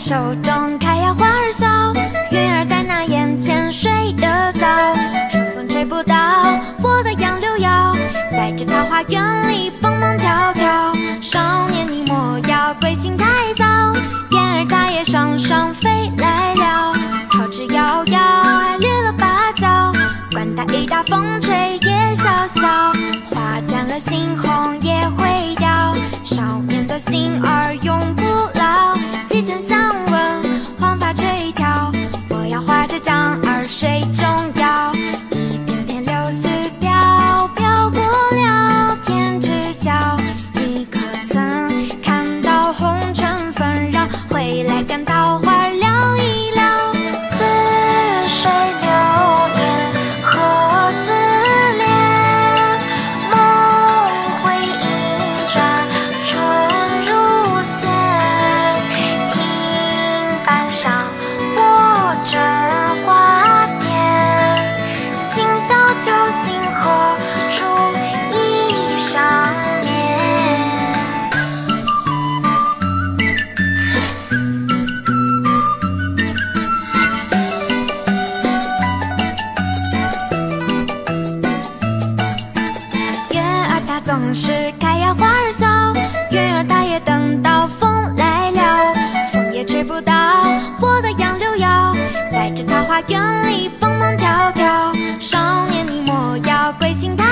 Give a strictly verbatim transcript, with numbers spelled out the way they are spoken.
手中开呀花儿笑，云儿在那眼前睡得早。春风吹不到我的杨柳腰，在这桃花源里蹦蹦跳跳。少年你莫要归心太早，燕儿大叶双双飞来了。桃枝摇摇还裂了芭蕉，管它一大风吹也萧萧。花绽了猩红也会掉，少年的心儿永不老。几圈相闻，黄发垂髫，我要划着桨儿水中摇。一片片柳絮飘飘过了天之角，你可曾看到红尘纷扰，回来跟桃花聊一聊。似水流年何自怜，梦回一转春如线。听板上我枕花钿，今宵酒醒何处一觞眠。月儿它总是开呀花儿笑，云儿它也等到风来了。风也吹不到我的杨柳腰，在这桃花源里蹦蹦跳跳。少年你莫要归心太